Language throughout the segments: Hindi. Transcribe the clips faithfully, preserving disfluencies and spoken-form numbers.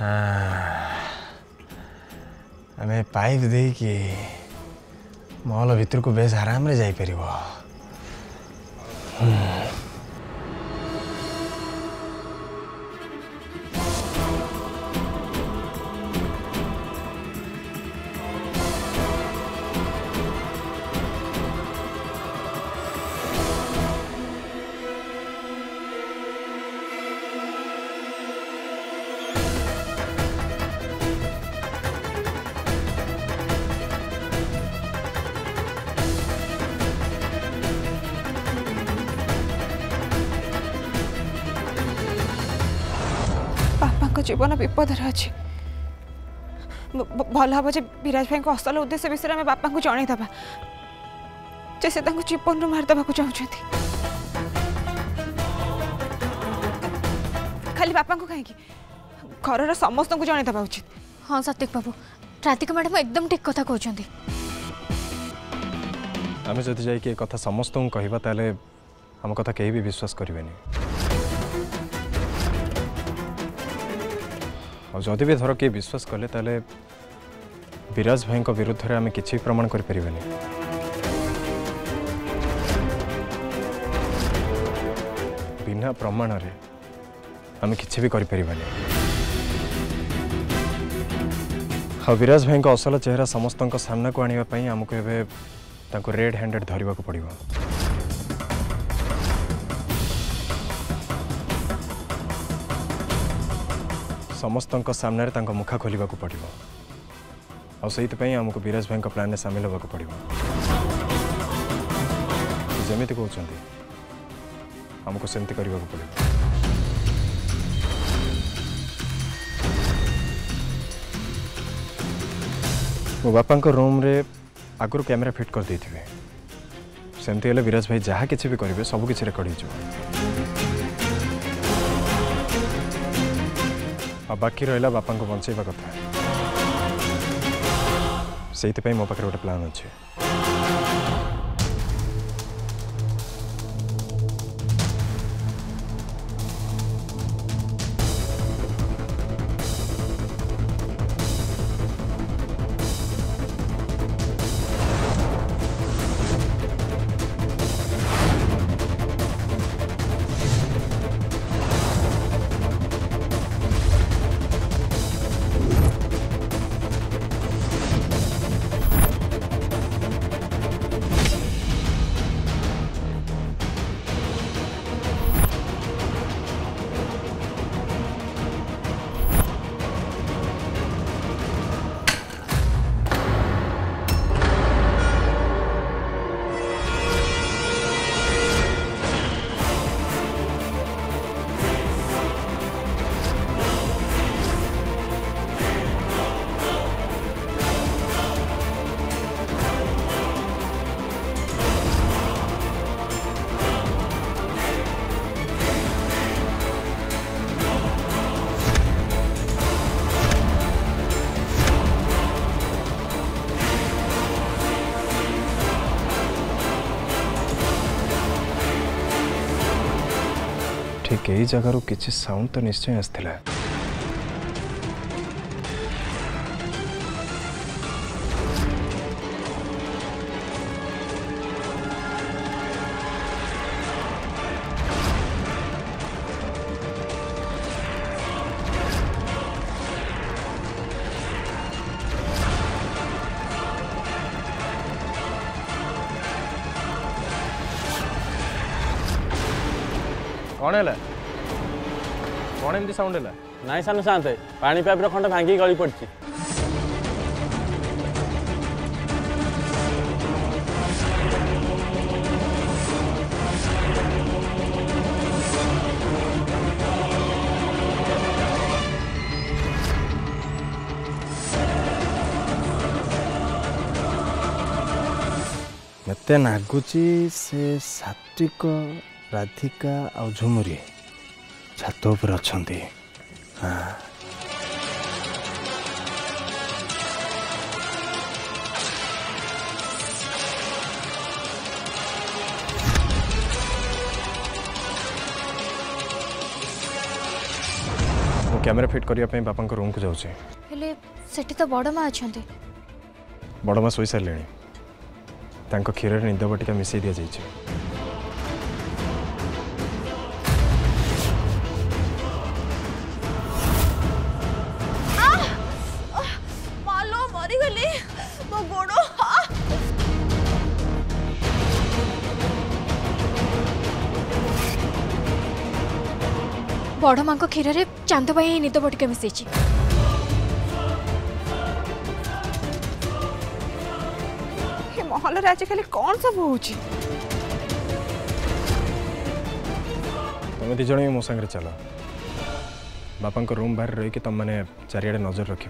आम पाइप दे कि मॉल भीतर को बेस आराम रे जाई परिबो। जीवन विपदर अच्छे भल हम जे विराज भाई को असल उद्देश्य विषय में बापा को जनईदबा जे से जीवन रू मारिदेवा चाहते खाली बापा को कहीं घर समस्त को जनईदबा उचित। हाँ सत्विक बाबू राधिका मैडम एकदम ठीक कथा कहते। आम जदि जाइए कथा समस्त को कहवा ताले आम कथा कहीं भी विश्वास करेंगे और जदि भी धर किए विश्वास कले ताले विराज भाई विरुद्ध में आम कि प्रमाण कर परिबेनी। बिना प्रमाण रे आम कि भी कर परिबेनी। हाँ विराज भाई असल चेहरा समस्त सामना को आने आमको एवं रेड हैंडेड धरवा को पड़ो। समस्त सामने तांका मुखा खोलिबा को पड़ो और से आमको विराज भाई प्लान में सामिल होगा पड़ो। जमी कहते आमको सेमती करने को पड़ो। मो बापा रूम रे आगुरी कैमेरा फिट कर दे सेमती हेल्ले विराज भाई जहाँ किसी भी करेंगे सब किसी रेकर्ड हो बाकी रहा बापा को बंचेवा कथा से मो पाखे गोटे प्लान अच्छे। ठीक यही जगार किसी साउंड तो निश्चय आसला। कौन है कौन एमती साउंड है नाई सान शांत पानी पाइप खंड भांगी गली पड़ी मत नागुची से सात्विक राधिका आ झुमुरी छात उपर अच्छे। हाँ कैमरा फिट करने बापा रूम को जाऊँ। हेले सेठी तो बड़ माँ अच्छा बड़ माँ शोई सारे क्षीर निद बटिका मिसई दि जाइए। बड़ माँ को क्षीर रे चांद भाई निद बटिका मिसई महल आजिकल कौन सब हो तुम दिज मो सांगे चल बापा रूम बाहर रही तुम मैंने चारिड़े नजर रख।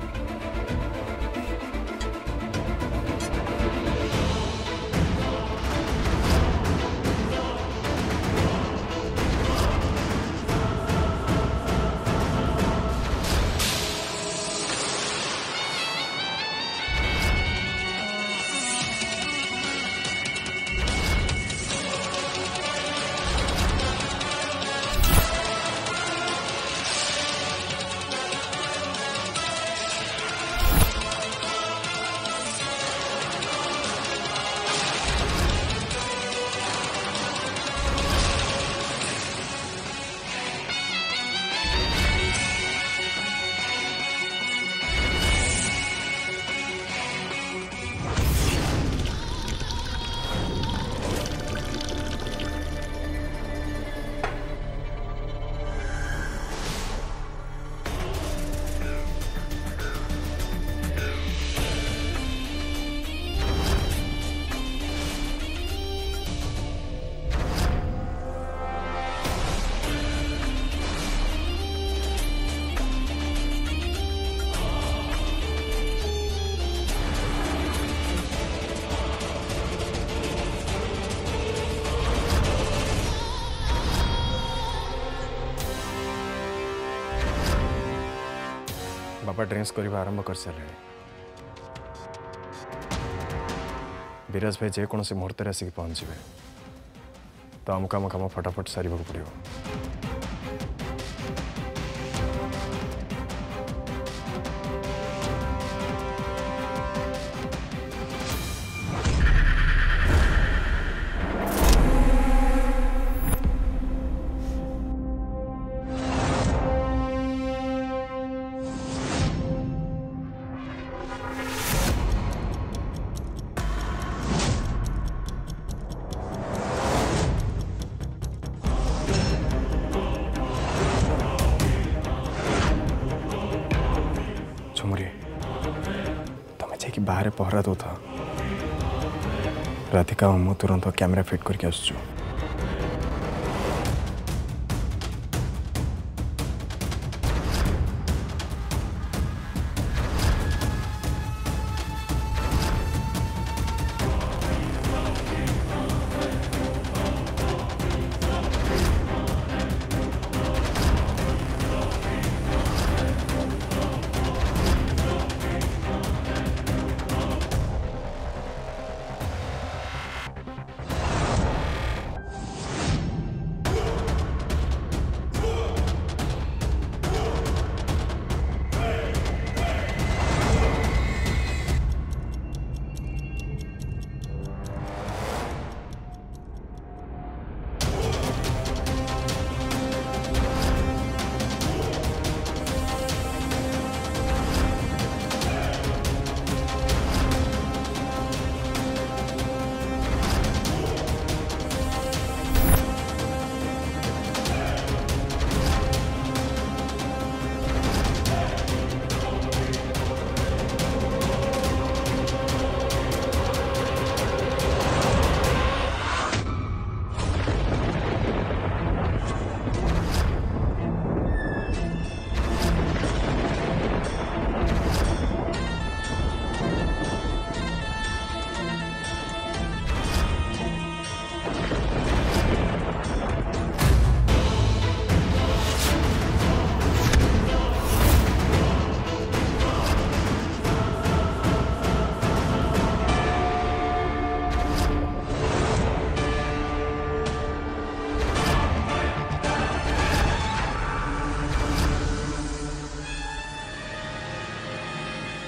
बापा ड्रिंक्स करने आरंभ कर सारे विराज भाई जेकोसी मुहूर्त आसिक पहुँचे तो आमको आम कम फटाफट सारे पड़ो। बाहर पहरा दो था राधिका मु तुरंत कैमरा फिट करके आसुचु।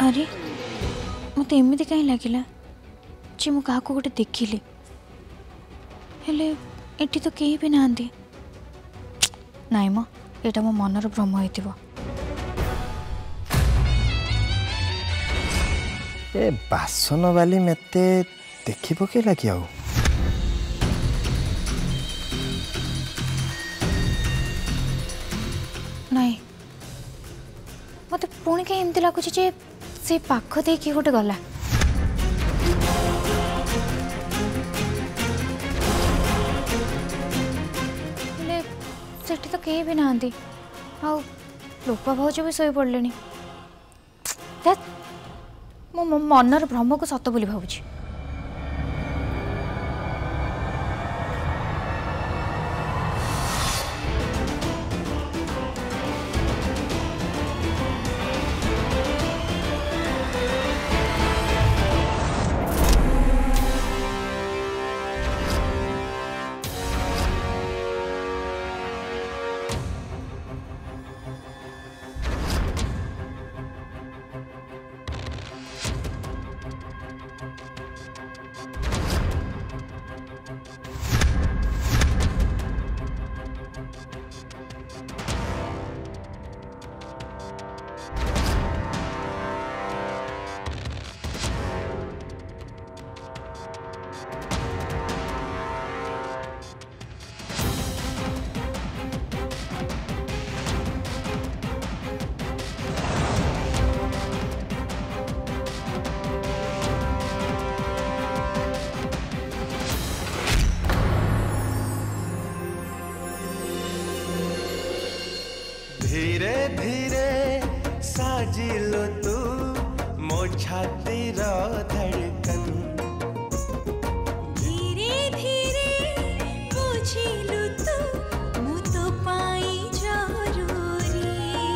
अरे मत एमती कहीं लगिला जे मु क्या गोटे देखिली हेले एटी तो कहीं भी ना नाई म एटा मो मनर भ्रम होइतिबो। ए बासन वाली मते देखि पकेला कि आउ नाई मत पुणी कहीं एमती लगुच जे से पाख दे कि गोटे गला सेठी तो कहीं भी ना आउ लोपा भाज भी शोई पड़े मो मनर भ्रम को सत बोली भावुची। धीरे धीरे साजिलो तू मो छातीर धड़कन धीरे धीरे बुझिलु तू मु तो पाई जरूरी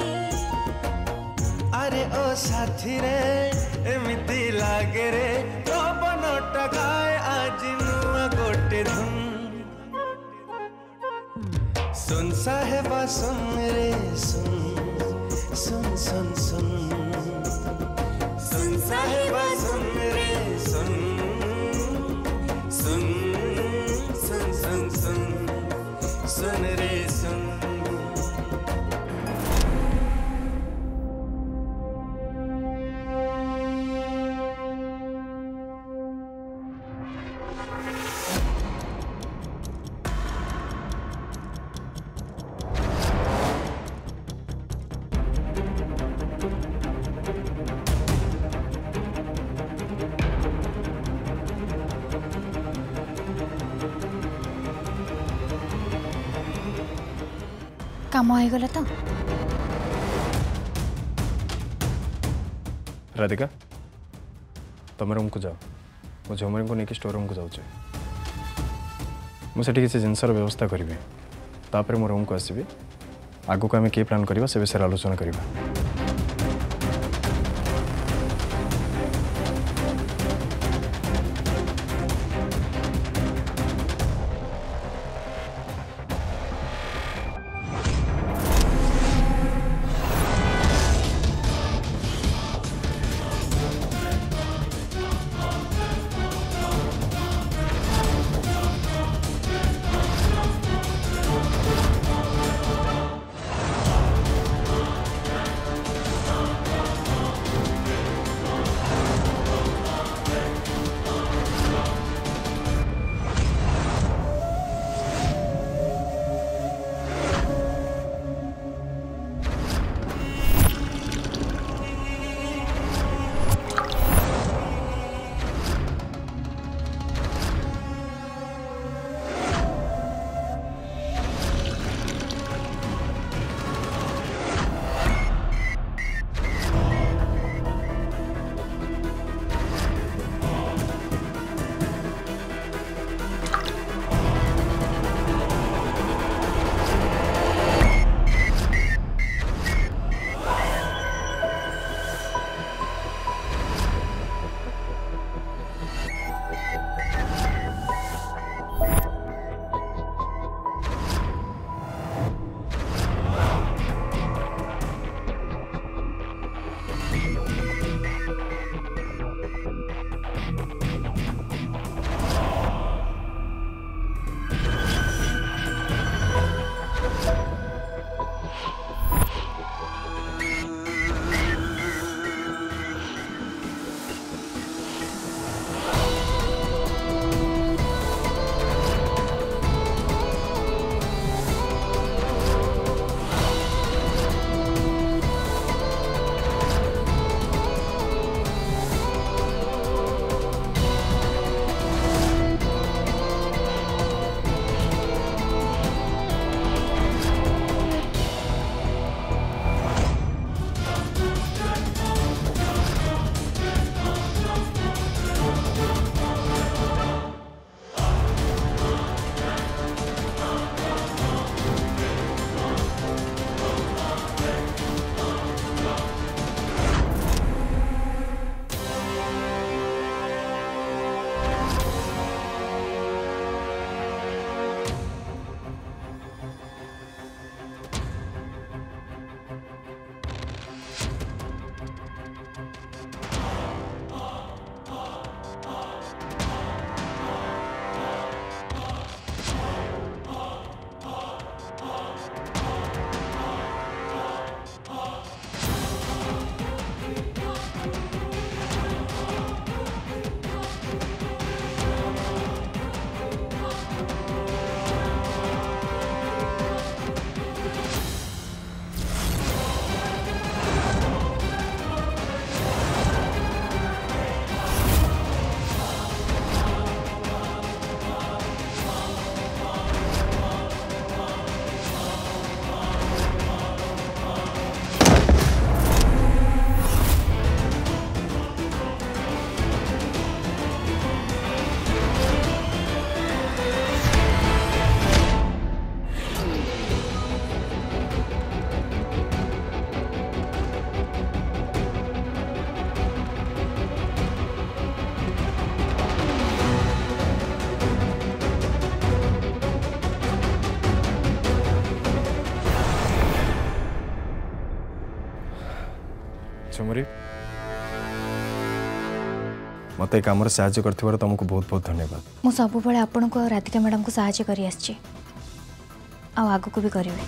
अरे ओ साथी रे एमिति लागे रे पवन टगाए आज नुआ गोटे धुन सुन साहेबा सुन रे सुन सुन सुन सुन सुन साहेबा सुन रे सुन सुन सुन सुन सुन सुन रे सुन काम हो गला तो राधिका तुम रूम को जाओ मो झुमरी को लेकिन स्टोर रूम को जाऊँ मुझे किसी जिनसर व्यवस्था करी तापर मो रूम को आसबि आगु को आम कि प्लान करवा से विषय आलोचना करवा। झुमरी मत कम साहय कर तुमको बहुत बहुत धन्यवाद। मु सब बेले आपण को राधिका मैडम को साहाय्य करी आछी आ आगो को भी करिवे।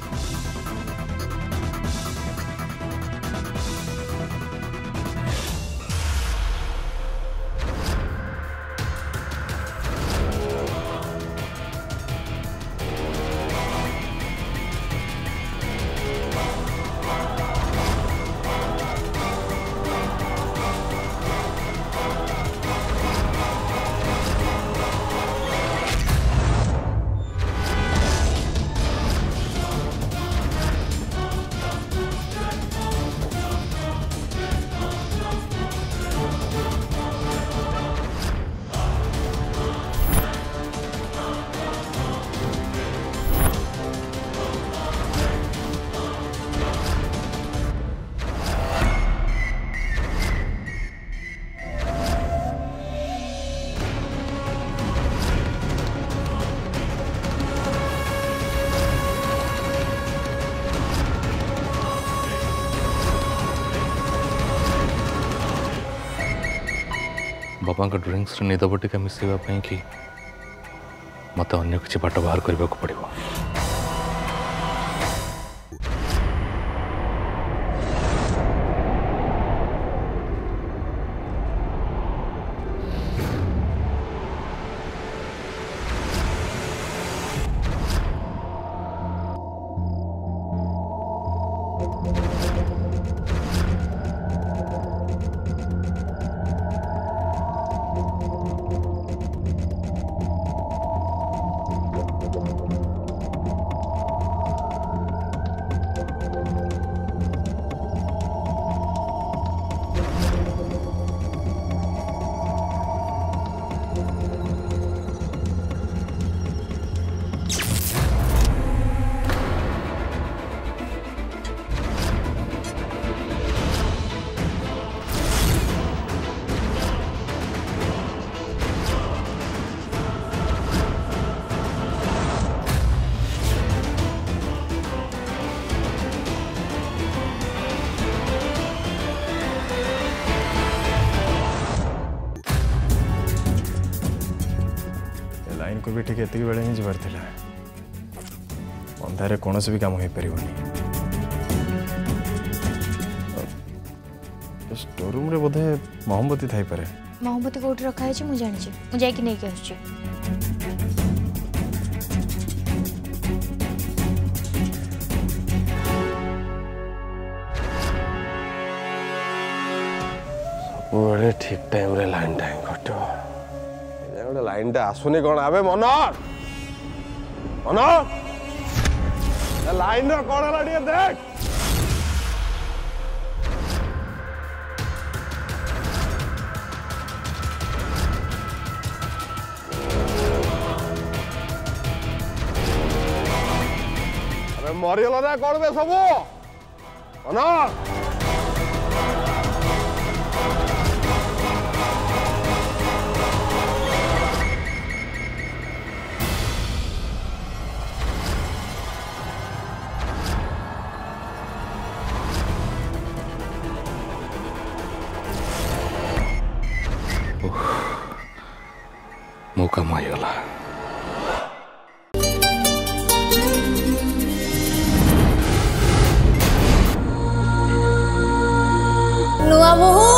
बापा का ड्रिंक्स निद बटिका मिसेवा कि मत अन्य किसी बाट बाहर करने को पड़ो। लाइन को भी ठीक एति बेले ही जबार थिला अंधारे कौन से भी काम हो परिवनी। स्टोर रूम रे बोधे मोहम्मती थाई पारे। मोहम्मती कोठी रखा है मु जानि मु जाई कि नै के आछी। सब ठीक टाइम रे लाइन टाइम कटो गोटे लाइन टा आसुनी कौन आबे मन मन लाइन रो कौन है टिके देख। अरे मरिगल ना कौन बे सब मन मौका माइगला। नुआ बोहू